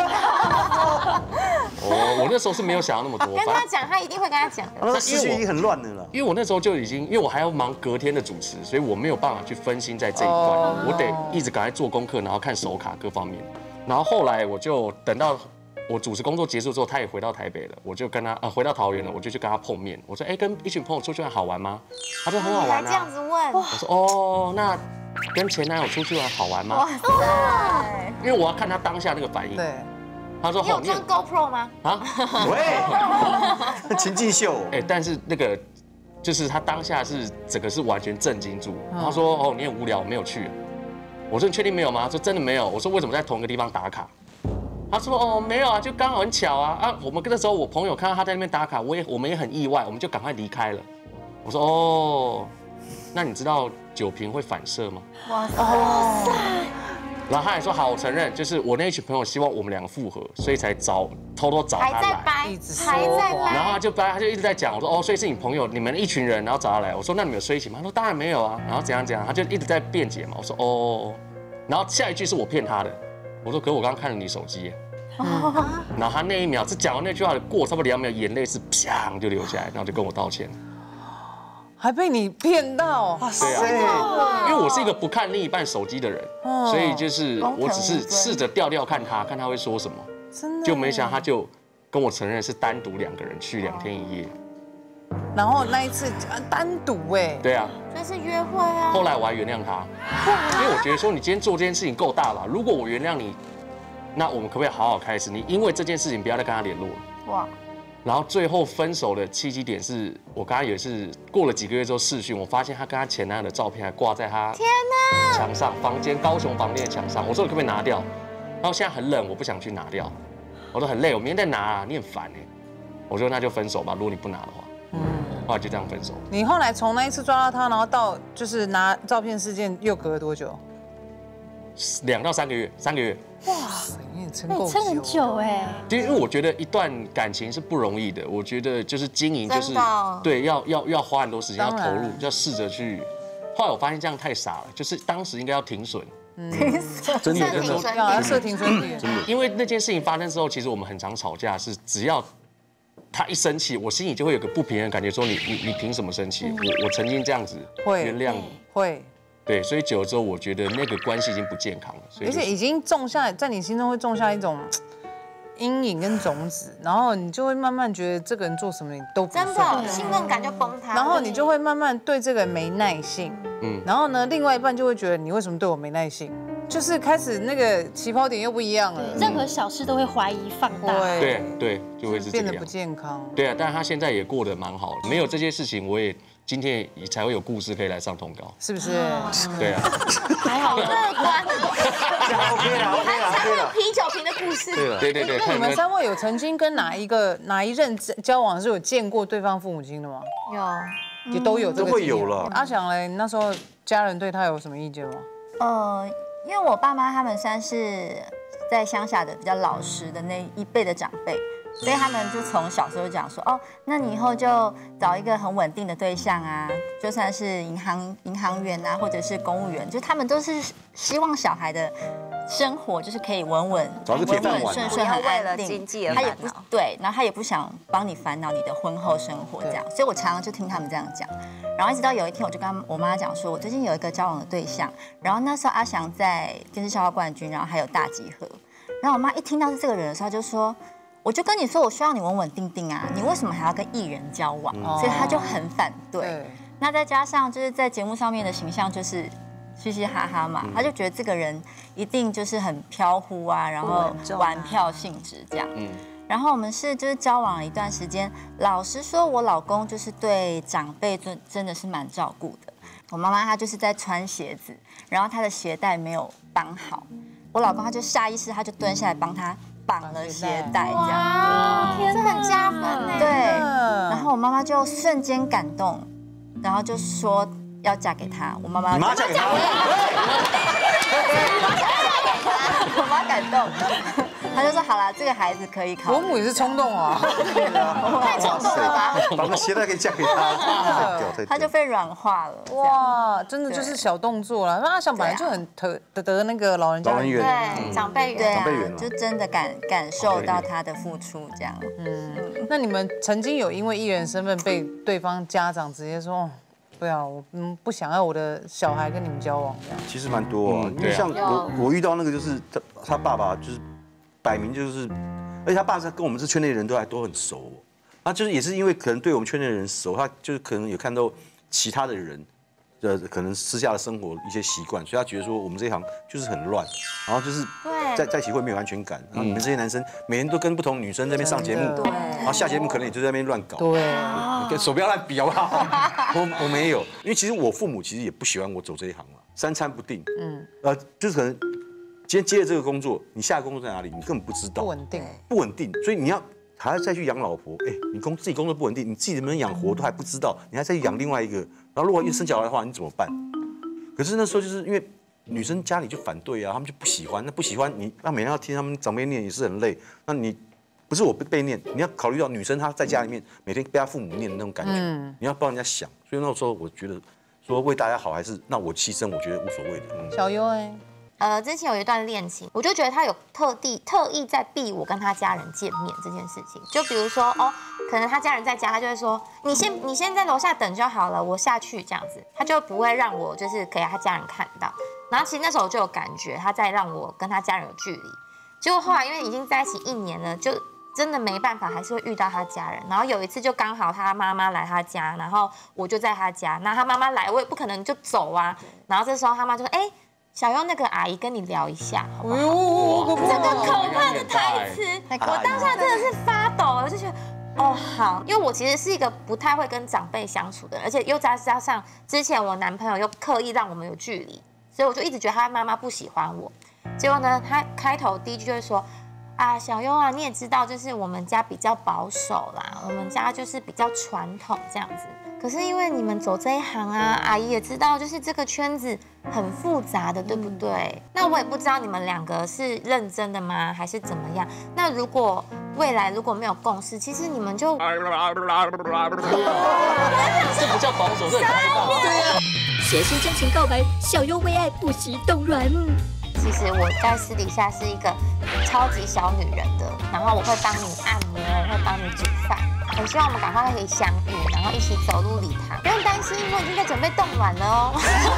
我我那时候是没有想到那么多， 跟他讲，他一定会跟他讲的。 那时序已经很乱了啦。 因为我那时候就已经，因为我还要忙隔天的主持，所以我没有办法去分心在这一块，我得一直赶快做功课，然后看手卡各方面。然后后来我就等到我主持工作结束之后，他也回到台北了，我就跟他呃回到桃园了，我就去跟他碰面。我说，哎，跟一群朋友出去玩好玩吗？他说很好玩啊。 这样子问。 我说哦，那跟前男友出去玩好玩吗？哇塞！因为我要看他当下那个反应。 对。 他说：“ 你有装 GoPro 吗？” 啊， 喂，情境秀。 哎，但是那个就是他当下是整个是完全震惊住。他说：“哦，你很无聊，没有去。”我说：“你确定没有吗？”他说：“真的没有。”我说：“为什么在同一个地方打卡？”他说：“哦，没有啊，就刚好很巧啊啊！我们那时候我朋友看到他在那边打卡，我也我们也很意外，我们就赶快离开了。”我说：“哦，那你知道酒瓶会反射吗？”哇塞！然后他还说好，我承认，就是我那一群朋友希望我们两个复合，所以才找偷偷找他来， 还在掰，还在掰。 然后他就掰，他就一直在讲，我说哦，所以是你朋友，你们一群人，然后找他来。我说那你们有睡一起吗？他说当然没有啊。然后怎样怎样，他就一直在辩解嘛。我说哦，然后下一句是我骗他的，我说可是我刚刚看了你手机。嗯、然后他那一秒，只讲完那句话过差不多两秒，眼泪是啪就流下来，然后就跟我道歉。 还被你骗到， 对啊，因为我是一个不看另一半手机的人，所以就是我只是试着调调看他，看他会说什么， 真的， 就没想到他就跟我承认是单独两个人去两天一夜， 然后那一次单独哎， 对啊， 那是约会啊。 后来我还原谅他，因为我觉得说你今天做这件事情够大了，如果我原谅你，那我们可不可以好好开始？你因为这件事情不要再跟他联络了。哇。然后最后分手的契机点是我刚刚也是过了几个月之后视讯，我发现他跟他前男友的照片还挂在他天哪墙上，房间高雄房间的墙上。我说你可不可以拿掉？然后现在很冷，我不想去拿掉。我说很累，我明天再拿啊，你很烦哎。我说那就分手吧，如果你不拿的话。嗯。后来就这样分手。 你后来从那一次抓到他，然后到就是拿照片事件又隔了多久？ 两到三个月，三个月。 哇，你也撑够久， 撑很久哎。 因为我觉得一段感情是不容易的，我觉得就是经营，就是对，要要要花很多时间，要投入，要试着去。后来我发现这样太傻了，就是当时应该要停损。 停损， 真的真的要设停损点， 真的。因为那件事情发生之后，其实我们很常吵架，是只要他一生气，我心里就会有个不平衡感觉，说你你你凭什么生气？我我曾经这样子原谅你， 会。 对，所以久了之后，我觉得那个关系已经不健康了，所以而且已经种下在你心中会种下一种阴影跟种子，然后你就会慢慢觉得这个人做什么你都不真的信任感就崩塌， 然后你就会慢慢对这个人没耐性，嗯，然后呢，另外一半就会觉得你为什么对我没耐性，就是开始那个起跑点又不一样了， 任何小事都会怀疑放大， 对对，就会是变得不健康， 对啊，但是他现在也过得蛮好，没有这些事情我也。今天才会有故事可以来上通告， 是不是？ 对啊， 还好乐观， OK 了 OK 了 OK 了。 啤酒瓶的故事， 对对对。 那你们三位有曾经跟哪一个哪一任交往是有见过对方父母亲的吗？ 有， 也都有这个。 都会有了。 阿翔嘞，那时候家人对他有什么意见吗？ 呃，因为我爸妈他们算是在乡下的比较老实的那一辈的长辈。所以他们就从小时候讲说，哦，那你以后就找一个很稳定的对象啊，就算是银行银行员啊，或者是公务员，就他们都是希望小孩的生活就是可以稳稳、稳稳顺顺、很安定。他也不对，然后他也不想帮你烦恼你的婚后生活这样。所以我常常就听他们这样讲，然后一直到有一天，我就跟我妈讲说，我最近有一个交往的对象，然后那时候阿翔在电视笑话冠军，然后还有大集合，然后我妈一听到是这个人的时候，就说。我就跟你说，我需要你稳稳定定啊，你为什么还要跟艺人交往？所以他就很反对。那再加上就是在节目上面的形象就是嘻嘻哈哈嘛，他就觉得这个人一定就是很飘忽啊，然后玩票性质这样。然后我们是就是交往了一段时间，老实说，我老公就是对长辈真真的是蛮照顾的。我妈妈她就是在穿鞋子，然后她的鞋带没有绑好，我老公他就下意识他就蹲下来帮他。 绑了鞋带这样。 哇，这很加分呢。 对，然后我妈妈就瞬间感动，然后就说要嫁给他。我妈妈， 你妈嫁给他？ 我妈感动，她就说好了，这个孩子可以考虑。 伯母也是冲动啊， 太冲动了吧？ 绑个鞋带可以嫁给他，太屌太屌。 她就被软化了。 哇，真的就是小动作了。那阿翔本来就很得得得那个老人家老人院对，长辈对缘。 啊长辈缘， 就真的感感受到他的付出这样。 嗯，那你们曾经有因为艺人身份被对方家长直接说，哦，不要，我嗯不想要我的小孩跟你们交往这样？ 其实蛮多啊， 嗯因为像对啊我我遇到那个就是他他爸爸就是摆明就是，而且他爸是跟我们这圈内人都还都很熟，那就是也是因为可能对我们圈内人熟，他就是可能有看到其他的人的可能私下的生活一些习惯，所以他觉得说我们这一行就是很乱，然后就是对在在一起会没有安全感，然后你们这些男生每天都跟不同女生在那边上节目， 真的然后下节目可能也就在那边乱搞， 对， 跟手不要乱比好不好？我我没有，因为其实我父母其实也不喜欢我走这一行了，三餐不定，嗯，呃，就是可能今天接了这个工作，你下个工作在哪里，你根本不知道， 不稳定。 不稳定，所以你要还要再去养老婆，哎，你工自己工作不稳定，你自己能不能养活都还不知道，你还再去养另外一个，然后如果又生小孩的话，你怎么办？可是那时候就是因为女生家里就反对啊，他们就不喜欢，那不喜欢你，那每天要听他们长辈念也是很累，那你。不是我被被念，你要考虑到女生她在家里面每天被她父母念的那种感觉，你要帮人家想。所以那时候我觉得说为大家好，还是那我牺牲，我觉得无所谓的。嗯、 小优哎， 呃，之前有一段恋情，我就觉得他有特地特意在逼我跟他家人见面这件事情。就比如说哦，可能他家人在家，他就会说你先你先在楼下等就好了，我下去这样子，他就不会让我就是给他家人看到。然后其实那时候我就有感觉他在让我跟他家人有距离。结果后来因为已经在一起一年了，就真的没办法，还是会遇到他家人。然后有一次就刚好他妈妈来他家，然后我就在他家。那他妈妈来，我也不可能就走啊。然后这时候他妈就说：“哎，小优那个阿姨跟你聊一下，好不好？”这个可怕的台词，我当下真的是发抖，我就觉得。哦，好，因为我其实是一个不太会跟长辈相处的人，而且又再加上之前我男朋友又刻意让我们有距离，所以我就一直觉得他妈妈不喜欢我。结果呢，他开头第一句就会说。啊，小优啊，你也知道，就是我们家比较保守啦，我们家就是比较传统这样子。可是因为你们走这一行啊，阿姨也知道，就是这个圈子很复杂的，对不对？那我也不知道你们两个是认真的吗，还是怎么样？那如果未来如果没有共识，其实你们就…… 这不叫保守，这很开放。 对啊，写信真情告白，小优为爱不惜冻卵。 其实我在私底下是一个超级小女人的，然后我会帮你按摩，我会帮你煮饭，很希望我们赶快可以相遇，然后一起走入礼堂。不用担心，我已经在准备冻卵了哦。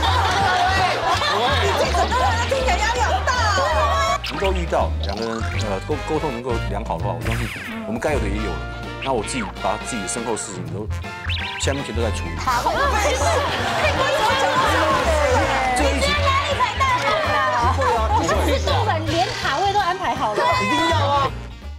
这个都让他听起来压力好大哦。 能够遇到两个人呃沟沟通能够良好的话，我相信我们该有的也有了嘛。那我自己把自己的身后事情都现在目前都在处理。 好，没事，太过于讲了，你今天压力太大了。 你是不是冻卵连卡位都安排好了？ 一定要啊！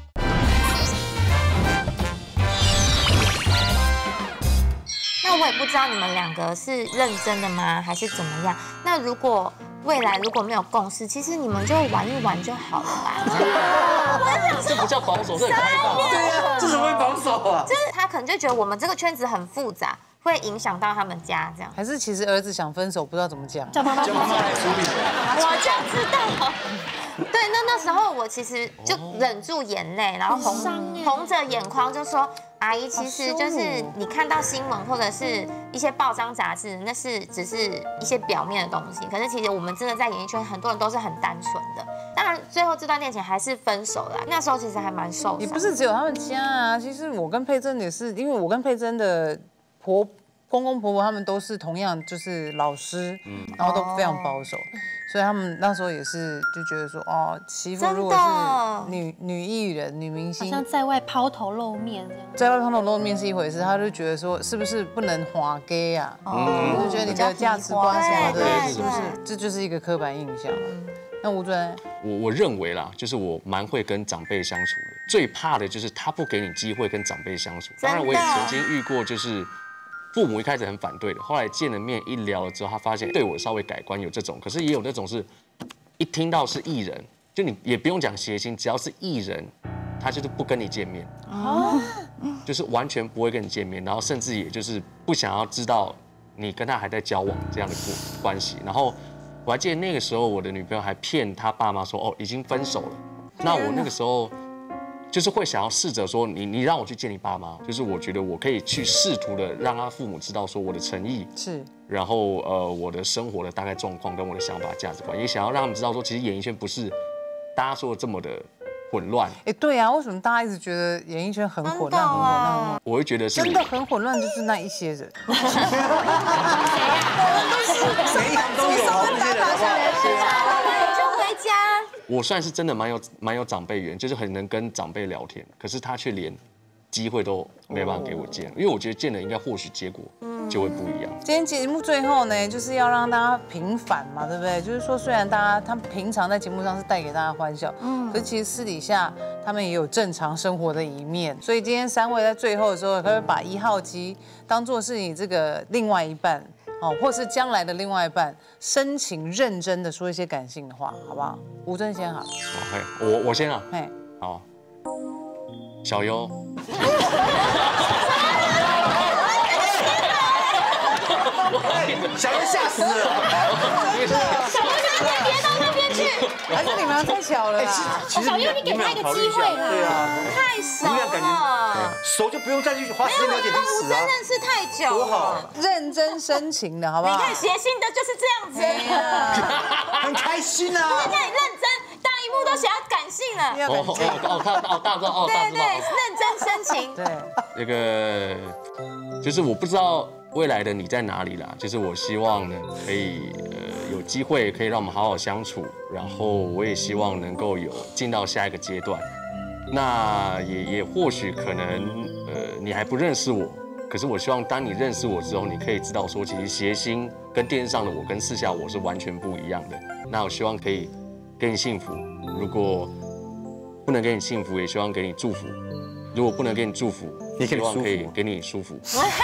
那我也不知道你们两个是认真的吗，还是怎么样？那如果未来如果没有共识，其实你们就玩一玩就好了吧。 这不叫保守，这很开放。 对呀，这怎么会保守啊？ 就是他可能就觉得我们这个圈子很复杂，会影响到他们家这样。 还是其实儿子想分手，不知道怎么讲， 叫妈妈叫妈妈来处理。 我就知道。对，那那时候我其实就忍住眼泪，然后红红着眼眶就说：“阿姨，其实就是你看到新闻或者是一些报章杂志，那是只是一些表面的东西。可是其实我们真的在演艺圈，很多人都是很单纯的。当然，最后这段恋情还是分手了。那时候其实还蛮受伤。 也不是只有他们家啊，其实我跟佩珍也是，因为我跟佩珍的婆公公婆婆他们都是同样就是老师，然后都非常保守。所以他们那时候也是就觉得说，哦，媳妇如果是女女艺人、女明星， 好像在外抛头露面这样。 在外抛头露面是一回事，他就觉得说，是不是不能滑 gay 啊？哦，就觉得你的价值观什么的，是不是？这就是一个刻板印象。那吴尊， 我我认为啦，就是我蛮会跟长辈相处的，最怕的就是他不给你机会跟长辈相处。当然，我也曾经遇过，就是父母一开始很反对的，后来见了面一聊了之后，他发现对我稍微改观，有这种，可是也有那种是一听到是艺人， 就你也不用讲谐星，只要是艺人，他就是不跟你见面，哦，就是完全不会跟你见面，然后甚至也就是不想要知道你跟他还在交往这样的关系。然后我还记得那个时候，我的女朋友还骗他爸妈说，哦，已经分手了。那我那个时候就是会想要试着说，你你让我去见你爸妈，就是我觉得我可以去试图的让他父母知道说我的诚意是。 然后呃，我的生活的大概状况跟我的想法、价值观，也想要让他们知道说，其实演艺圈不是大家说的这么的混乱。 哎，对啊，为什么大家一直觉得演艺圈很混乱、很混乱？ 我会觉得是真的很混乱，就是那一些人。 每一行都有啊，这些人的话， 就回家。 我算是真的蛮有蛮有长辈缘，就是很能跟长辈聊天，可是他却连机会都没办法给我见，因为我觉得见了应该或许结果就会不一样。 今天节目最后呢，就是要让大家平反嘛，对不对？就是说，虽然大家他们平常在节目上是带给大家欢笑，嗯，可是其实私底下他们也有正常生活的一面。所以今天三位在最后的时候，可不可以把一号机当做是你这个另外一半，哦，或是将来的另外一半，深情认真的说一些感性的话，好不好？吴尊先好。 OK， 我我先啊。 嘿， 好。小优。 小优吓死了。 小优现在别到那边去。 还是你们太巧了啦。 小优，你给他一个机会啦。 对啊， 太熟你们俩感觉了。 熟就不用再去花时间了解彼此啊。 认识太久了， 多好， 认真深情的好不好？ 你看谐星的就是这样子， 很开心啊。 人家很认真，大荧幕都写要感性了。 哦哦哦，他哦大知道哦大知道。 对对，认真深情。 对， 那个就是我不知道未来的你在哪里啦，就是我希望呢可以呃有机会可以让我们好好相处，然后我也希望能够有进到下一个阶段。那也也或许可能呃你还不认识我，可是我希望当你认识我之后，你可以知道说其实谐星跟电视上的我跟私下我是完全不一样的。那我希望可以给你幸福，如果不能给你幸福，也希望给你祝福。如果不能给你祝福，希望可以给你舒服。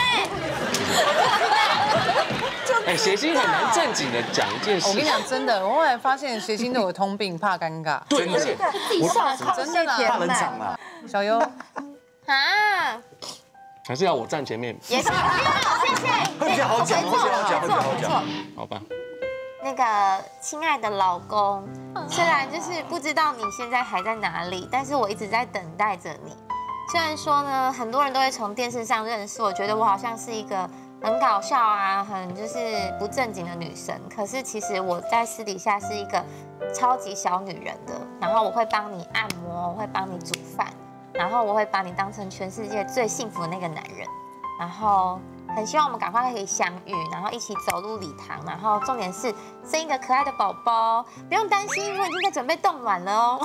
哎，谐星很难正经的讲一件事。 我跟你讲，真的，我后来发现谐星都有通病，怕尴尬。 对，而且我真的啦， 怕冷场啊。 小优， 啊， 还是要我站前面。 也是，谢谢。 会比较好讲，会比较好讲，会比较好讲。 好吧。 那个亲爱的老公，虽然就是不知道你现在还在哪里，但是我一直在等待着你。虽然说呢，很多人都会从电视上认识我，觉得我好像是一个很搞笑啊，很就是不正经的女生。可是其实我在私底下是一个超级小女人的。然后我会帮你按摩，我会帮你煮饭，然后我会把你当成全世界最幸福的那个男人。然后很希望我们赶快可以相遇，然后一起走入礼堂。然后重点是生一个可爱的宝宝，不用担心，我已经在准备冻卵了哦。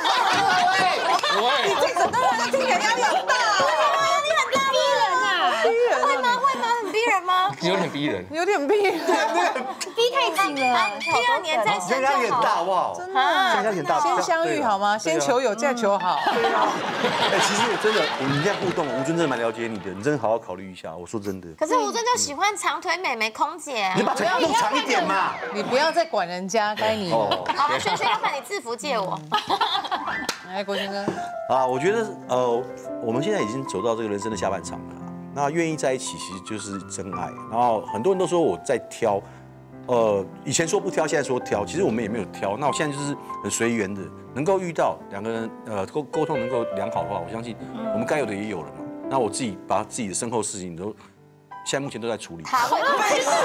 喂， 这整段话听起来压力很大。 你很大逼人啊！ 逼人会吗？会吗？很逼人吗？ 有点逼人， 有点逼人， 逼太紧了。 第二年再生现在压力就很大， 好。 好不好？ 真的。 现在很大， 先相遇好吗？先求有，再求好。 对啊。哎，其实我真的，我们这样互动，吴尊真的蛮了解你的，你真的好好考虑一下。我说真的。 可是吴尊就喜欢长腿美眉空姐啊。 你把腿弄长一点嘛。 你不要再管人家，该你。 哦。 好了，轩轩，要不然你制服借我。 来，国轩哥。 啊，我觉得呃，我们现在已经走到这个人生的下半场了。那愿意在一起，其实就是真爱。然后很多人都说我在挑，呃，以前说不挑，现在说挑，其实我们也没有挑。那我现在就是很随缘的，能够遇到两个人，呃，沟沟通能够良好的话，我相信我们该有的也有了嘛。那我自己把自己的身后事情都，现在目前都在处理。 他会不会是？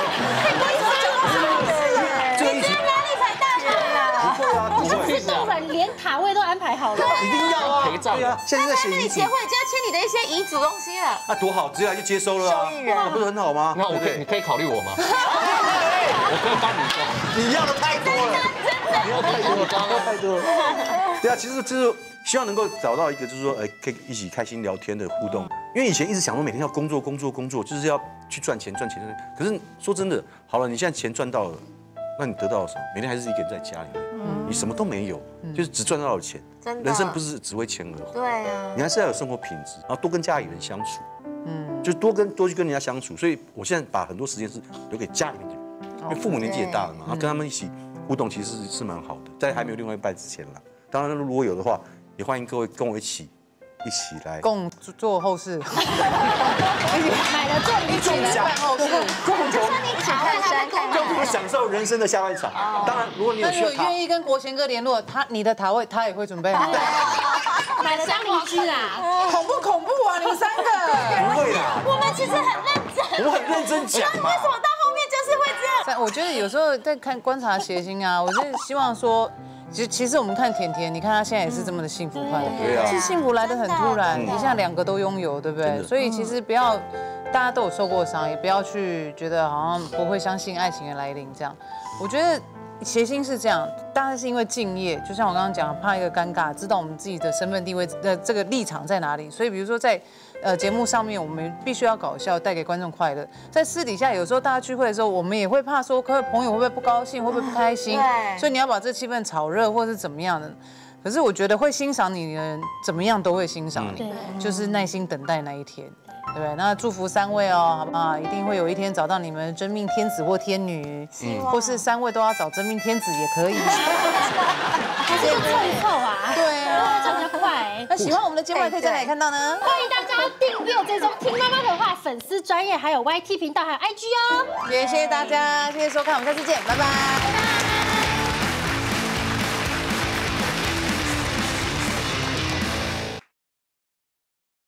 这个一起压力才大不会啊，不会。 冻卵连塔位都安排好了。 一定要啊， 陪葬对啊，现在在写遗嘱那你结婚就要签你的一些遗嘱东西了。 啊，多好，接下来就接收了啊， 受益人那不是很好吗？ 那我可以，你可以考虑我吗？我可以帮你做。 你要的太多了，你要太多了，太多了。对啊，其实就是希望能够找到一个，就是说，呃，可以一起开心聊天的互动。因为以前一直想说每天要工作、工作、工作，就是要去赚钱、赚钱。可是说真的，好了，你现在钱赚到了，那你得到了什么？每天还是一个人在家里面，你什么都没有，就是只赚到了钱。 真的。 人生不是只为钱而活。 对啊。 你还是要有生活品质，然后多跟家里人相处。嗯，就多跟多去跟人家相处。所以我现在把很多时间是留给家里面的人，因为父母年纪也大了嘛，然后跟他们一起互动，其实是是蛮好的。在还没有另外一半之前啦。 当然，如果有的话，也欢迎各位跟我一起一起来共做后事， 买了做一起来办后事。 共同一起看山看共同享受人生的下半场。当然，如果你有那如果需要塔， 愿意跟国贤哥联络，他你的塔位他也会准备好。 买了当邻居啦， 恐怖恐怖啊！你们三个。 不会啦， 我们其实很认真， 我很认真讲嘛。 为什么到后面就是会这样？ 在我觉得有时候在看观察谐星啊，我是希望说，其实其实我们看甜甜，你看她现在也是这么的幸福快乐， 对啊其实幸福来得很突然， 真的一下两个都拥有，对不对？ 真的所以其实不要，大家都有受过伤，也不要去觉得好像不会相信爱情的来临这样。我觉得谐星是这样，当然是因为敬业，就像我刚刚讲，怕一个尴尬，知道我们自己的身份地位的这个立场在哪里，所以比如说在。呃，节目上面我们必须要搞笑，带给观众快乐。在私底下，有时候大家聚会的时候，我们也会怕说，可朋友会不会不高兴，会不会不开心？ 对所以你要把这气氛炒热，或是怎么样的。可是我觉得会欣赏你的人，怎么样都会欣赏你，就是耐心等待那一天，对不对？那祝福三位哦，好不好？一定会有一天找到你们真命天子或天女，或是三位都要找真命天子也可以。 还是要凑一凑啊？ 对啊， 这样比较快。 那喜欢我们的节目，也可以在哪里看到呢？ 欢迎大家订阅、追踪“听妈妈的话”粉丝专页，还有 Y T 频道，还有 I G 哦。 也谢谢大家，谢谢收看，我们下次见，拜拜。